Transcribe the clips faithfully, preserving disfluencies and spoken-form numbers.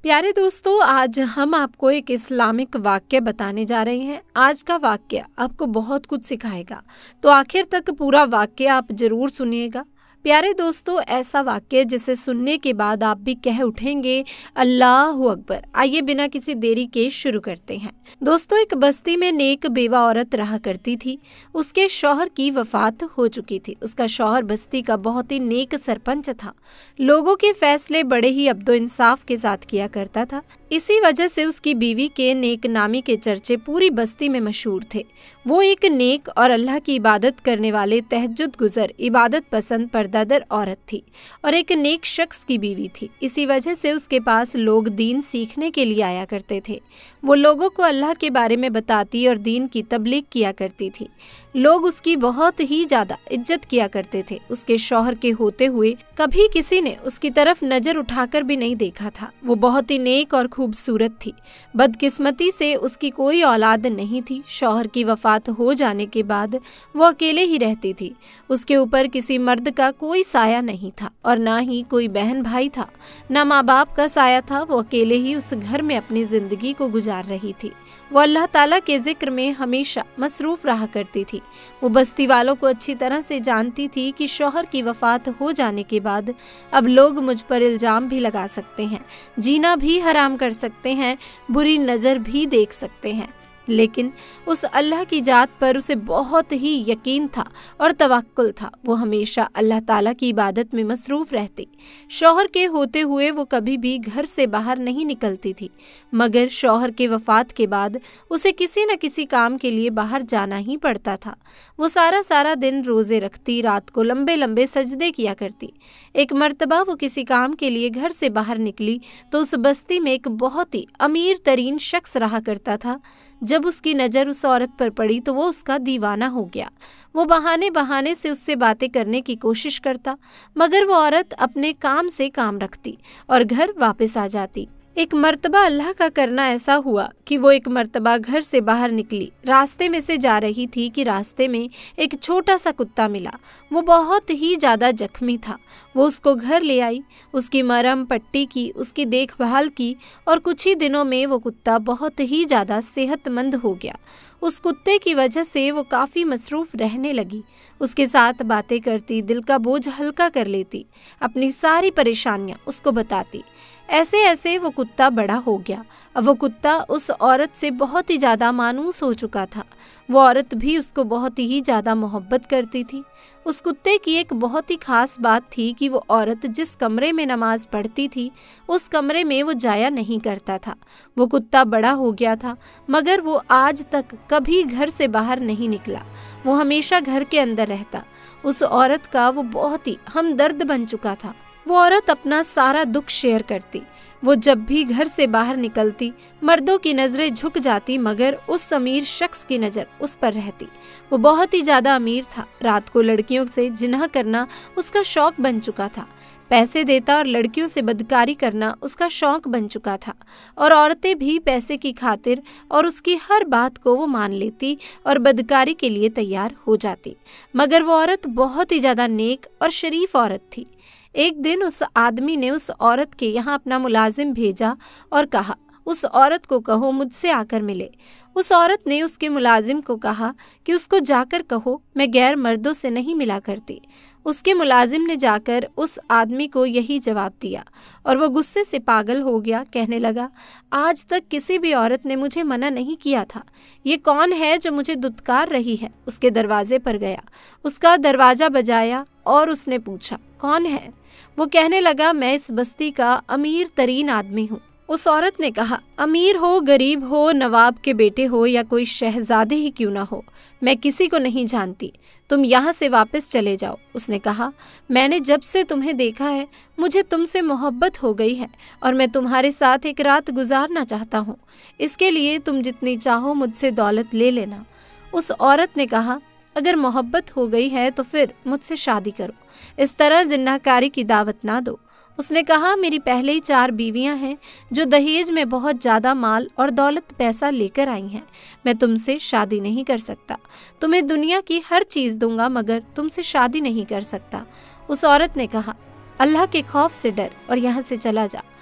प्यारे दोस्तों, आज हम आपको एक इस्लामिक वाक्य बताने जा रहे हैं। आज का वाक्य आपको बहुत कुछ सिखाएगा, तो आखिर तक पूरा वाक्य आप जरूर सुनिएगा। प्यारे दोस्तों, ऐसा वाक्य जिसे सुनने के बाद आप भी कह उठेंगे अल्लाह अकबर। आइए बिना किसी देरी के शुरू करते हैं। दोस्तों, एक बस्ती में नेक बेवा औरत रहा करती थी। उसके शौहर की वफात हो चुकी थी। उसका शौहर बस्ती का बहुत ही नेक सरपंच था। लोगों के फैसले बड़े ही अब्दो इंसाफ के साथ किया करता था। इसी वजह से उसकी बीवी के नेक नामी के चर्चे पूरी बस्ती में मशहूर थे। वो एक नेक और अल्लाह की इबादत करने वाले तहज्जुद गुजर इबादत पसंद पर्दादर औरत थी और एक नेक शख्स की बीवी थी। इसी वजह से उसके पास लोग दीन सीखने के लिए आया करते थे। वो लोगों को अल्लाह के बारे में बताती और दीन की तबलीग किया करती थी। लोग उसकी बहुत ही ज्यादा इज्जत किया करते थे। उसके शौहर के होते हुए कभी किसी ने उसकी तरफ नजर उठाकर भी नहीं देखा था। वो बहुत ही नेक और खूबसूरत थी। बदकिस्मती से उसकी कोई औलाद नहीं थी। शौहर की वफात हो जाने के बाद वो अकेले ही रहती थी। उसके ऊपर किसी मर्द का कोई साया नहीं था और ना ही कोई बहन भाई था, ना माँ बाप का साया था। वो अकेले ही उस घर में अपनी जिंदगी को गुजार रही थी। वो अल्लाह ताला के जिक्र में हमेशा मसरूफ रहा करती थी। वो बस्ती वालों को अच्छी तरह से जानती थी कि शौहर की वफात हो जाने के बाद अब लोग मुझ पर इल्जाम भी लगा सकते हैं, जीना भी हराम कर सकते हैं, बुरी नज़र भी देख सकते हैं। लेकिन उस अल्लाह की जात पर उसे बहुत ही यकीन था और तवक्कुल था। वो हमेशा अल्लाह ताला की इबादत में मसरूफ रहती। शौहर के होते हुए वो कभी भी घर से बाहर नहीं निकलती थी, मगर शौहर के वफात के बाद उसे किसी न किसी काम के लिए बाहर जाना ही पड़ता था। वो सारा सारा दिन रोज़े रखती, रात को लंबे लंबे सजदे किया करती। एक मर्तबा वो किसी काम के लिए घर से बाहर निकली तो उस बस्ती में एक बहुत ही अमीर तरीन शख्स रहा करता था। जब उसकी नज़र उस औरत पर पड़ी तो वो उसका दीवाना हो गया। वो बहाने बहाने से उससे बातें करने की कोशिश करता, मगर वो औरत अपने काम से काम रखती और घर वापस आ जाती। एक मर्तबा अल्लाह का करना ऐसा हुआ कि वो एक मर्तबा घर से बाहर निकली। रास्ते में से जा रही थी कि रास्ते में एक छोटा सा कुत्ता मिला। वो बहुत ही ज़्यादा जख्मी था। वो उसको घर ले आई, उसकी मरहम पट्टी की, उसकी देखभाल की और कुछ ही दिनों में वो कुत्ता बहुत ही ज़्यादा सेहतमंद हो गया। उस कुत्ते की वजह से वो काफ़ी मसरूफ़ रहने लगी। उसके साथ बातें करती, दिल का बोझ हल्का कर लेती, अपनी सारी परेशानियां उसको बताती। ऐसे ऐसे वो कुत्ता बड़ा हो गया। अब वो कुत्ता उस औरत से बहुत ही ज़्यादा मानूस हो चुका था। वो औरत भी उसको बहुत ही ज़्यादा मोहब्बत करती थी। उस कुत्ते की एक बहुत ही खास बात थी कि वो औरत जिस कमरे में नमाज पढ़ती थी उस कमरे में वो जाया नहीं करता था। वो कुत्ता बड़ा हो गया था, मगर वो आज तक कभी घर से बाहर नहीं निकला। वो हमेशा घर के अंदर रहता। उस औरत का वो बहुत ही हमदर्द बन चुका था। वो औरत अपना सारा दुख शेयर करती। वो जब भी घर से बाहर निकलती मर्दों की नज़रें झुक जाती, मगर उस अमीर शख्स की नज़र उस पर रहती। वो बहुत ही ज़्यादा अमीर था। रात को लड़कियों से जिनाह करना उसका शौक बन चुका था। पैसे देता और लड़कियों से बदकारी करना उसका शौक बन चुका था। और औरतें भी पैसे की खातिर और उसकी हर बात को वो मान लेती और बदकारी के लिए तैयार हो जाती। मगर वो औरत बहुत ही ज़्यादा नेक और शरीफ औरत थी। एक दिन उस आदमी ने उस औरत के यहाँ अपना मुलाजिम भेजा और कहा, उस औरत को कहो मुझसे आकर मिले। उस औरत ने उसके मुलाजिम को कहा कि उसको जाकर कहो मैं गैर मर्दों से नहीं मिला करती। उसके मुलाजिम ने जाकर उस आदमी को यही जवाब दिया और वो गुस्से से पागल हो गया। कहने लगा, आज तक किसी भी औरत ने मुझे मना नहीं किया था। ये कौन है जो मुझे दुत्कार रही है? उसके दरवाजे पर गया, उसका दरवाज़ा बजाया और उसने पूछा, कौन है? वो कहने लगा, मैं इस बस्ती का अमीर तरीन आदमी हूँ। उस औरत ने कहा, अमीर हो, गरीब हो, नवाब के बेटे हो या कोई शहजादे ही क्यों ना हो, मैं किसी को नहीं जानती। तुम यहाँ से वापस चले जाओ। उसने कहा, मैंने जब से तुम्हें देखा है मुझे तुमसे मोहब्बत हो गई है और मैं तुम्हारे साथ एक रात गुजारना चाहता हूँ। इसके लिए तुम जितनी चाहो मुझसे दौलत ले लेना। उस औरत ने कहा, अगर मोहब्बत हो गई है तो फिर मुझसे शादी करो, इस तरह जिन्नाकारी की दावत ना दो। उसने कहा, मेरी पहले ही चार बीवियां हैं जो दहेज में बहुत ज़्यादा माल और दौलत पैसा लेकर आई हैं। मैं तुमसे शादी नहीं कर सकता। तुम्हें दुनिया की हर चीज़ दूंगा मगर तुमसे शादी नहीं कर सकता। उस औरत ने कहा, अल्लाह के खौफ से डर और यहाँ से चला जा।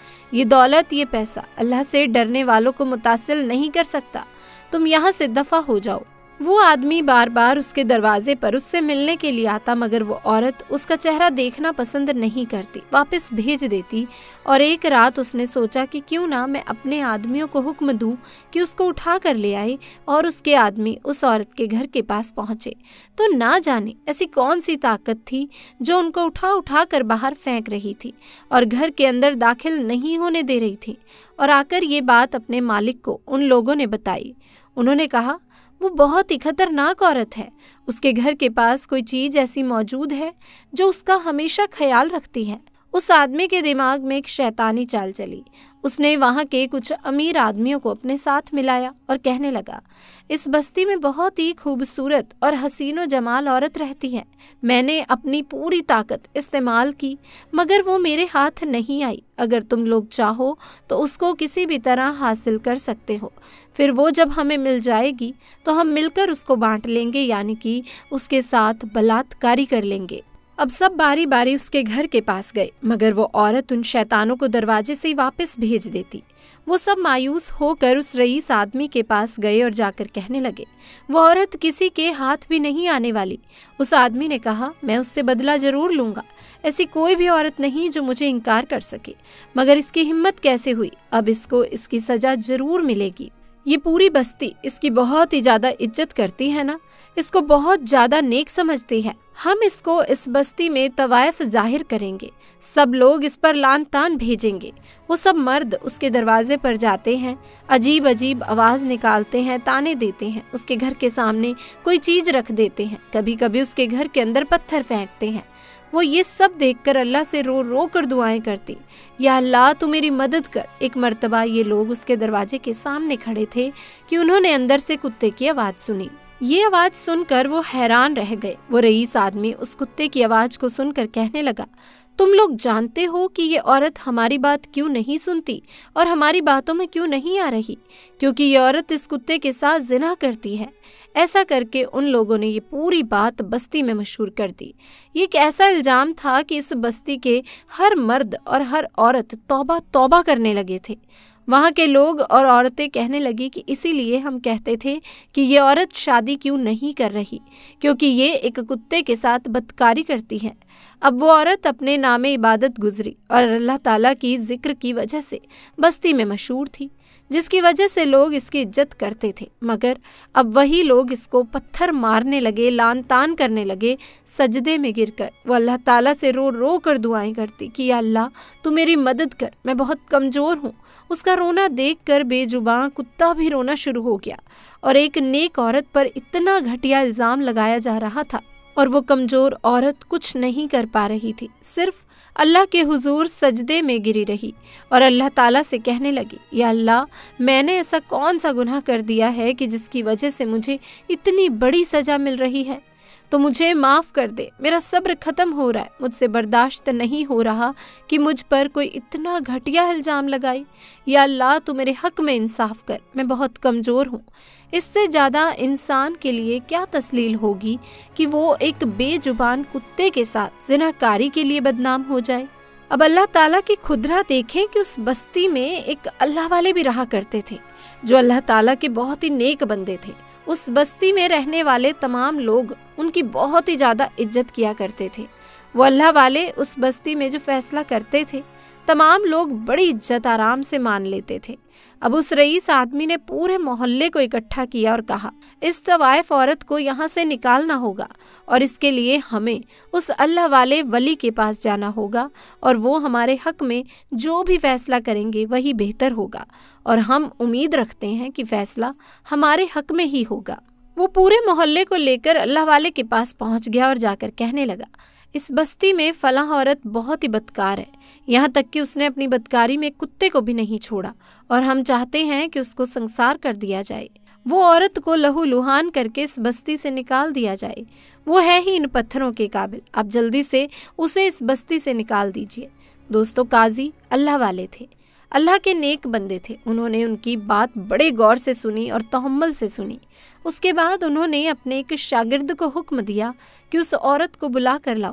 ये दौलत, ये पैसा अल्लाह से डरने वालों को मुतासिल नहीं कर सकता, तुम यहाँ से दफा हो जाओ। वो आदमी बार बार उसके दरवाजे पर उससे मिलने के लिए आता, मगर वो औरत उसका चेहरा देखना पसंद नहीं करती, वापस भेज देती। और एक रात उसने सोचा कि क्यों ना मैं अपने आदमियों को हुक्म दूं कि उसको उठा कर ले आए, और उसके आदमी उस औरत के घर के पास पहुंचे तो ना जाने ऐसी कौन सी ताकत थी जो उनको उठा उठा कर बाहर फेंक रही थी और घर के अंदर दाखिल नहीं होने दे रही थी। और आकर ये बात अपने मालिक को उन लोगों ने बताई। उन्होंने कहा, वो बहुत ही खतरनाक औरत है, उसके घर के पास कोई चीज ऐसी मौजूद है जो उसका हमेशा ख्याल रखती है। उस आदमी के दिमाग में एक शैतानी चाल चली। उसने वहाँ के कुछ अमीर आदमियों को अपने साथ मिलाया और कहने लगा, इस बस्ती में बहुत ही खूबसूरत और हसीनो जमाल औरत रहती है। मैंने अपनी पूरी ताकत इस्तेमाल की, मगर वो मेरे हाथ नहीं आई। अगर तुम लोग चाहो तो उसको किसी भी तरह हासिल कर सकते हो। फिर वो जब हमें मिल जाएगी तो हम मिलकर उसको बांट लेंगे, यानी कि उसके साथ बलात्कारी कर लेंगे। अब सब बारी बारी उसके घर के पास गए, मगर वो औरत उन शैतानों को दरवाजे से ही वापस भेज देती। वो सब मायूस होकर उस रईस आदमी के पास गए और जाकर कहने लगे, वो औरत किसी के हाथ भी नहीं आने वाली। उस आदमी ने कहा, मैं उससे बदला जरूर लूंगा। ऐसी कोई भी औरत नहीं जो मुझे इनकार कर सके, मगर इसकी हिम्मत कैसे हुई? अब इसको इसकी सजा जरूर मिलेगी। ये पूरी बस्ती इसकी बहुत ही ज्यादा इज्जत करती है ना, इसको बहुत ज्यादा नेक समझती है। हम इसको इस बस्ती में तवायफ जाहिर करेंगे, सब लोग इस पर लान तान भेजेंगे। वो सब मर्द उसके दरवाजे पर जाते हैं, अजीब अजीब आवाज निकालते हैं, ताने देते हैं, उसके घर के सामने कोई चीज रख देते हैं, कभी कभी उसके घर के अंदर पत्थर फेंकते हैं। वो ये सब देखकर अल्लाह से रो रो कर दुआएं करती, या अल्लाह तू मेरी मदद कर। एक मर्तबा ये लोग उसके दरवाजे के सामने खड़े थे कि उन्होंने अंदर से कुत्ते की आवाज सुनी। ये आवाज सुनकर वो हैरान रह गए। वो रईस आदमी उस कुत्ते की आवाज को सुनकर कहने लगा, तुम लोग जानते हो कि ये औरत हमारी बात क्यों नहीं सुनती और हमारी बातों में क्यों नहीं आ रही? क्योंकि ये औरत इस कुत्ते के साथ जिना करती है। ऐसा करके उन लोगों ने ये पूरी बात बस्ती में मशहूर कर दी। ये एक ऐसा इल्जाम था कि इस बस्ती के हर मर्द और हर औरत तौबा तौबा करने लगे थे। वहाँ के लोग और औरतें कहने लगी कि इसीलिए हम कहते थे कि ये औरत शादी क्यों नहीं कर रही, क्योंकि ये एक कुत्ते के साथ बदकारी करती है। अब वो औरत अपने नामे इबादत गुजरी और अल्लाह ताला की जिक्र की वजह से बस्ती में मशहूर थी, जिसकी वजह से लोग इसकी इज्जत करते थे। मगर अब वही लोग इसको पत्थर मारने लगे, लान तान करने लगे। सजदे में गिरकर वो अल्लाह ताला से रो रो कर दुआएं करती कि या अल्लाह तू मेरी मदद कर, मैं बहुत कमज़ोर हूँ। उसका रोना देखकर बेजुबान कुत्ता भी रोना शुरू हो गया और एक नेक औरत पर इतना घटिया इल्ज़ाम लगाया जा रहा था और वो कमज़ोर औरत कुछ नहीं कर पा रही थी, सिर्फ अल्लाह के हुजूर सजदे में गिरी रही और अल्लाह ताला से कहने लगी, या अल्लाह मैंने ऐसा कौन सा गुनाह कर दिया है कि जिसकी वजह से मुझे इतनी बड़ी सज़ा मिल रही है, तो मुझे माफ़ कर दे। मेरा सब्र ख़त्म हो रहा है, मुझसे बर्दाश्त नहीं हो रहा कि मुझ पर कोई इतना घटिया इल्ज़ाम लगाए। या अल्लाह तू मेरे हक़ में इंसाफ कर, मैं बहुत कमज़ोर हूँ। इससे ज़्यादा इंसान के लिए क्या तस्लील होगी कि वो एक बेजुबान कुत्ते के साथ ज़िनाकारी के लिए बदनाम हो जाए। अब अल्लाह ताला की खुदरा देखें कि उस बस्ती में एक अल्लाह वाले भी रहा करते थे जो अल्लाह ताला के बहुत ही नेक बंदे थे। उस बस्ती में रहने वाले तमाम लोग उनकी बहुत ही ज़्यादा इज्जत किया करते थे। वो अल्लाह वाले उस बस्ती में जो फैसला करते थे तमाम लोग बड़ी इज्जत आराम से मान लेते थे। अब उस रईस आदमी ने पूरे मोहल्ले को इकट्ठा किया और कहा, इस तवाइफ औरत को यहाँ से निकालना होगा और इसके लिए हमें उस अल्लाह वाले वली के पास जाना होगा और वो हमारे हक में जो भी फैसला करेंगे वही बेहतर होगा और हम उम्मीद रखते हैं कि फैसला हमारे हक में ही होगा। वो पूरे मोहल्ले को लेकर अल्लाह वाले के पास पहुँच गया और जाकर कहने लगा, इस बस्ती में फलां औरत बहुत ही बदकार है, यहाँ तक कि उसने अपनी बदकारी में कुत्ते को भी नहीं छोड़ा और हम चाहते हैं कि उसको संसार कर दिया जाए। वो औरत को लहू लुहान करके इस बस्ती से निकाल दिया जाए। वो है ही इन पत्थरों के काबिल, आप जल्दी से उसे इस बस्ती से निकाल दीजिए। दोस्तों, काजी अल्लाह वाले थे, अल्लाह के नेक बंदे थे। उन्होंने उनकी बात बड़े गौर से सुनी और तहम्मुल से सुनी। उसके बाद उन्होंने अपने एक शागिर्द को हुक्म दिया कि उस औरत को बुला कर लाओ।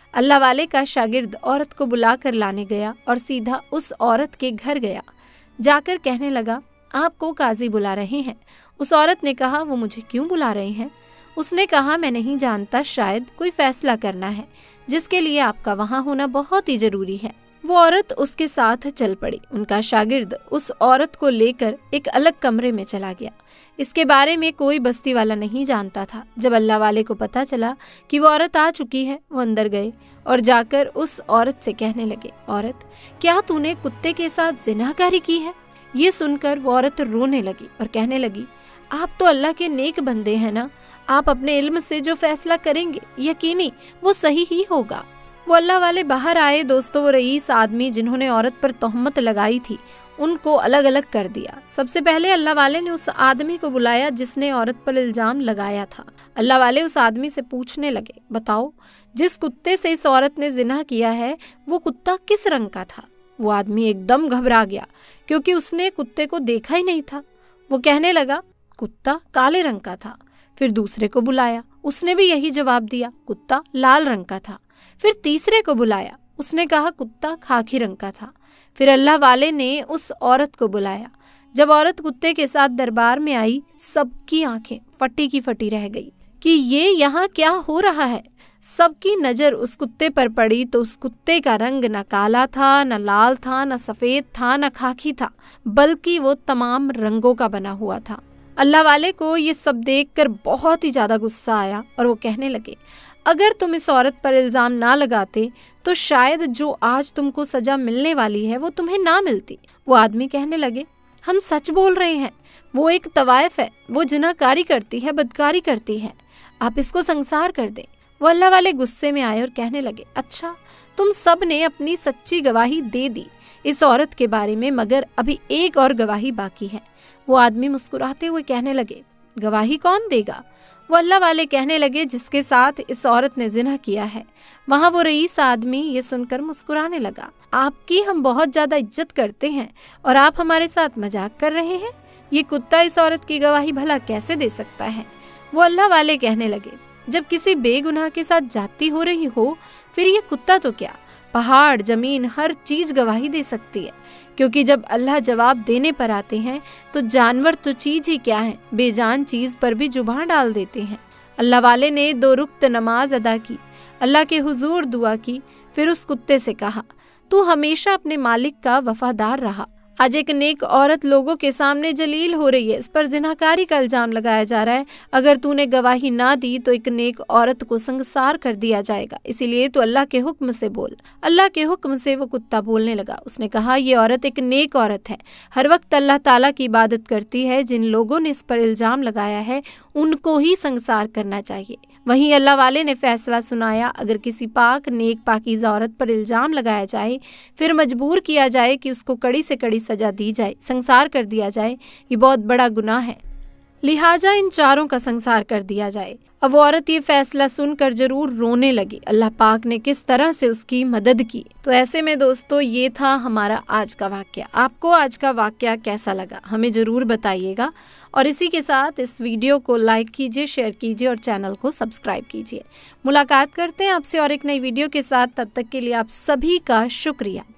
अल्लाह वाले का शागिर्द औरत को बुला कर लाने गया और सीधा उस औरत के घर गया। जाकर कहने लगा, आपको काजी बुला रहे हैं। उस औरत ने कहा, वो मुझे क्यों बुला रहे हैं? उसने कहा, मैं नहीं जानता, शायद कोई फैसला करना है जिसके लिए आपका वहाँ होना बहुत ही जरूरी है। वो औरत उसके साथ चल पड़ी। उनका शागिर्द उस औरत को लेकर एक अलग कमरे में चला गया। इसके बारे में कोई बस्ती वाला नहीं जानता था। जब अल्लाह वाले को पता चला कि वो औरत आ चुकी है, वो अंदर गए और जाकर उस औरत से कहने लगे, औरत, क्या तूने कुत्ते के साथ जिनाकारी की है? ये सुनकर वो औरत रोने लगी और कहने लगी, आप तो अल्लाह के नेक बंदे हैं ना, आप अपने इल्म से जो फैसला करेंगे यकीनी वो सही ही होगा। वो अल्लाह वाले बाहर आए। दोस्तों, वो रईस आदमी जिन्होंने औरत पर तोहमत लगाई थी उनको अलग अलग कर दिया। सबसे पहले अल्लाह वाले ने उस आदमी को बुलाया जिसने औरत पर इल्जाम लगाया था। अल्लाह वाले उस आदमी से पूछने लगे, बताओ, जिस कुत्ते से इस औरत ने जिना किया है वो कुत्ता किस रंग का था? वो आदमी एकदम घबरा गया क्योंकि उसने कुत्ते को देखा ही नहीं था। वो कहने लगा, कुत्ता काले रंग का था। फिर दूसरे को बुलाया, उसने भी यही जवाब दिया, कुत्ता लाल रंग का था। फिर तीसरे को बुलाया, उसने कहा कुत्ता खाकी रंग का था। फिर अल्लाह वाले ने उस औरत को बुलाया। जब औरत कुत्ते के साथ दरबार में आई, सबकी आंखें फटी की फटी रह गई कि ये यहाँ क्या हो रहा है। सबकी नजर उस कुत्ते पर पड़ी तो उस कुत्ते का रंग न काला था, न लाल था, न सफेद था, न खाकी था, बल्कि वो तमाम रंगों का बना हुआ था। अल्लाह वाले को ये सब देखकर बहुत ही ज्यादा गुस्सा आया और वो कहने लगे, अगर तुम इस औरत पर इल्जाम ना लगाते तो शायद जो आज तुमको सजा मिलने वाली है वो तुम्हें ना मिलती। वो आदमी कहने लगे, हम सच बोल रहे हैं, वो एक तवाइफ है, वो जिनाकारी करती है, बदकारी करती है, आप इसको संसार कर दें। वो अल्लाह वाले गुस्से में आए और कहने लगे, अच्छा, तुम सब ने अपनी सच्ची गवाही दे दी इस औरत के बारे में, मगर अभी एक और गवाही बाकी है। वो आदमी मुस्कुराते हुए कहने लगे, गवाही कौन देगा? वो अल्लाह वाले कहने लगे, जिसके साथ इस औरत ने जिना किया है। वहाँ वो रईस आदमी ये सुनकर मुस्कुराने लगा, आपकी हम बहुत ज्यादा इज्जत करते हैं और आप हमारे साथ मजाक कर रहे हैं? ये कुत्ता इस औरत की गवाही भला कैसे दे सकता है? वो अल्लाह वाले कहने लगे, जब किसी बेगुनाह के साथ जाती हो रही हो, फिर ये कुत्ता तो क्या, पहाड़, जमीन, हर चीज गवाही दे सकती है, क्योंकि जब अल्लाह जवाब देने पर आते हैं तो जानवर तो चीज ही क्या है, बेजान चीज पर भी जुबान डाल देते हैं। अल्लाह वाले ने दो रुक्त नमाज अदा की, अल्लाह के हुजूर दुआ की, फिर उस कुत्ते से कहा, तू हमेशा अपने मालिक का वफादार रहा। आज एक नेक औरत लोगों के सामने जलील हो रही है, इस पर जिनाकारी का इल्जाम लगाया जा रहा है। अगर तूने गवाही ना दी तो एक नेक औरत को संगसार कर दिया जाएगा, इसीलिए तो अल्लाह के हुक्म से बोल। अल्लाह के हुक्म से वो कुत्ता बोलने लगा। उसने कहा, ये औरत एक नेक औरत है, हर वक्त अल्लाह ताला की इबादत करती है। जिन लोगों ने इस पर इल्जाम लगाया है उनको ही संगसार करना चाहिए। वहीं अल्लाह वाले ने फैसला सुनाया, अगर किसी पाक नेक पाकीज़ा औरत पर इल्जाम लगाया जाए, फिर मजबूर किया जाए कि उसको कड़ी से कड़ी सजा दी जाए, संसार कर दिया जाए, ये बहुत बड़ा गुनाह है, लिहाजा इन चारों का संसार कर दिया जाए। अब वो औरत ये फैसला सुनकर जरूर रोने लगी। अल्लाह पाक ने किस तरह से उसकी मदद की। तो ऐसे में दोस्तों, ये था हमारा आज का वाकया। आपको आज का वाकया कैसा लगा हमें जरूर बताइएगा, और इसी के साथ इस वीडियो को लाइक कीजिए, शेयर कीजिए और चैनल को सब्सक्राइब कीजिए। मुलाकात करते हैं आपसे और एक नई वीडियो के साथ। तब तक के लिए आप सभी का शुक्रिया।